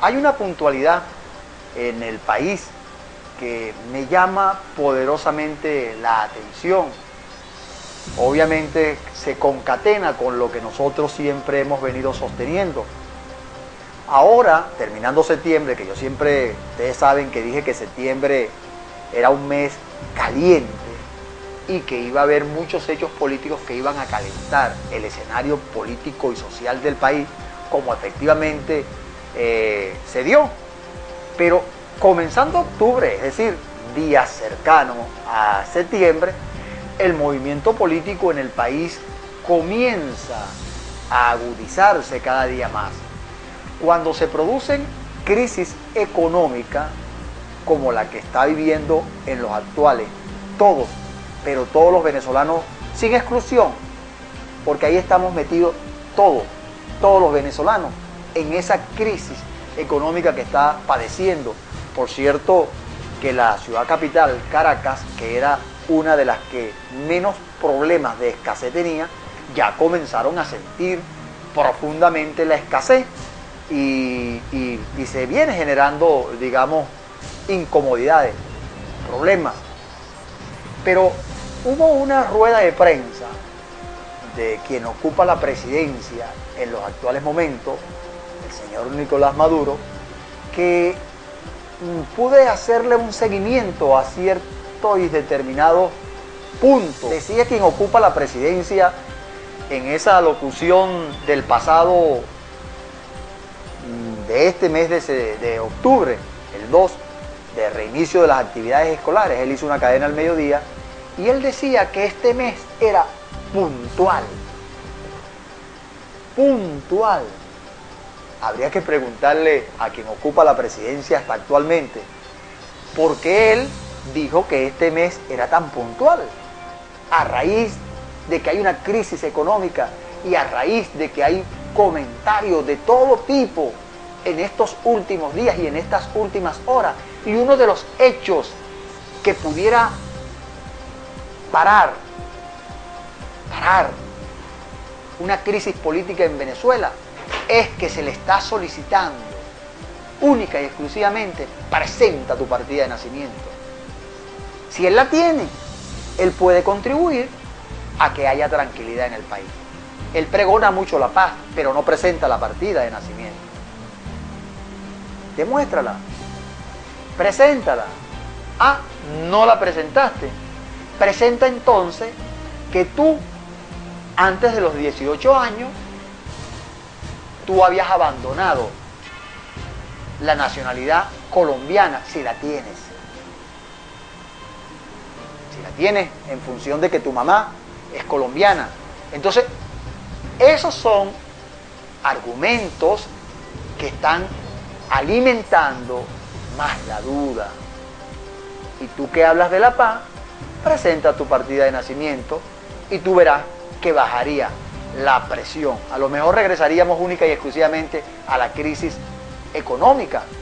Hay una puntualidad en el país que me llama poderosamente la atención. Obviamente se concatena con lo que nosotros siempre hemos venido sosteniendo. Ahora, terminando septiembre, que yo siempre, ustedes saben que dije que septiembre era un mes caliente y que iba a haber muchos hechos políticos que iban a calentar el escenario político y social del país, como efectivamente se dio. Pero comenzando octubre, es decir, días cercanos a septiembre, el movimiento político en el país comienza a agudizarse cada día más. Cuando se producen crisis económicas como la que está viviendo en los actuales, todos, pero todos los venezolanos, sin exclusión, porque ahí estamos metidos todos los venezolanos, en esa crisis económica que está padeciendo. Por cierto, que la ciudad capital, Caracas, que era una de las que menos problemas de escasez tenía, ya comenzaron a sentir profundamente la escasez y se viene generando, digamos, incomodidades, problemas. Pero hubo una rueda de prensa de quien ocupa la presidencia en los actuales momentos, el señor Nicolás Maduro, que pude hacerle un seguimiento a ciertos y determinados puntos. Decía quien ocupa la presidencia en esa locución del pasado, de este mes de octubre, el 2, de reinicio de las actividades escolares. Él hizo una cadena al mediodía y él decía que este mes era puntual. Puntual. Habría que preguntarle a quien ocupa la presidencia hasta actualmente por qué él dijo que este mes era tan puntual, a raíz de que hay una crisis económica y a raíz de que hay comentarios de todo tipo en estos últimos días y en estas últimas horas. Y uno de los hechos que pudiera parar una crisis política en Venezuela es que se le está solicitando única y exclusivamente: presenta tu partida de nacimiento. Si él la tiene, él puede contribuir a que haya tranquilidad en el país. Él pregona mucho la paz, pero no presenta la partida de nacimiento. Demuéstrala, preséntala. Ah, no la presentaste. Presenta entonces que tú, antes de los 18 años, tú habías abandonado la nacionalidad colombiana, si la tienes. Si la tienes en función de que tu mamá es colombiana. Entonces, esos son argumentos que están alimentando más la duda. Y tú que hablas de la paz, presenta tu partida de nacimiento y tú verás que bajaría la presión. A lo mejor regresaríamos única y exclusivamente a la crisis económica,